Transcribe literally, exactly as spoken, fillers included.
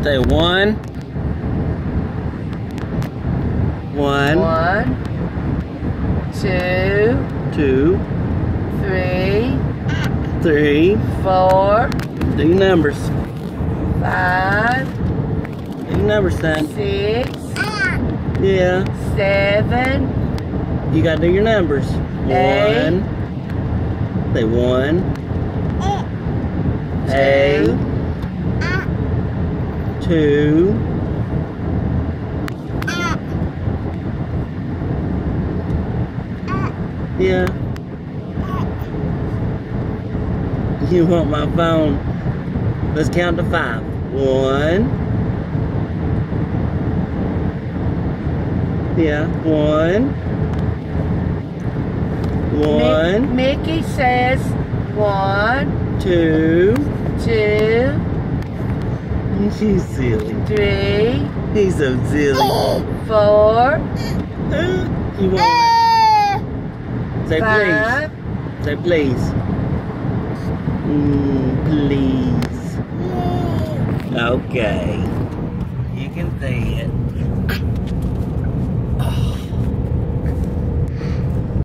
Say one. One. One. Two. Two. Three. Three. Four. Do your numbers. Five. Do your numbers, son. Six. Yeah. Seven. You gotta do your numbers. Eight. One. Say one. Two. Eight. Two. Yeah. You want my phone? Let's count to five. One. Yeah. One. One. Mi- Mickey says one, Two. two, She's silly. three, He's so silly. four, You want it? Say five, please. Say please. Mm, please. Okay. You can say it.